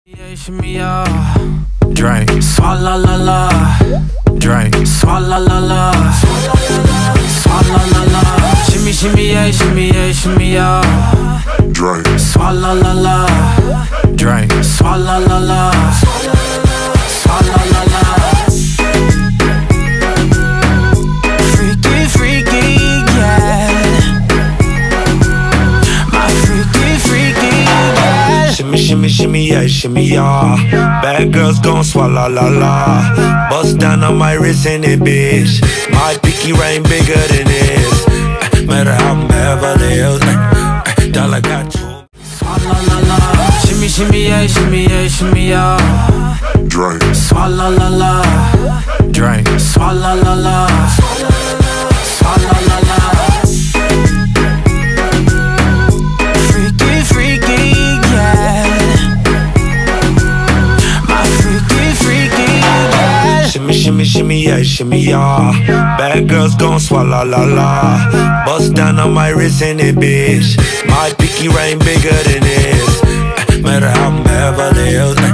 Yeah, shimmy yeah, drink, swalla la la, drink, swalla la la, swalla la la, shimmy shimmy yeah, shimmy yeah, Drink, swalla la la, drink, swalla la la, swalla la la. Freaky, freaky, yeah, my freaky, freaky, yeah. Shimmy yeah. Bad girls gon' swallow la la. Bust down on my wrist in it, bitch. My pinky ring bigger than this. Matter how I'm Beverly Hills. Dollar got you. Swalla la la, shimmy yeah, drink, swalla la la, drink, swalla la la, swalla la la. Freaky, freaky, yeah, my freaky, freaky, yeah. Shimmy yeah. Bad girls gon' swallow la la. Bust down on my wrist in it, bitch. My pinky ring bigger than this. Matter how I'm Beverly Hills.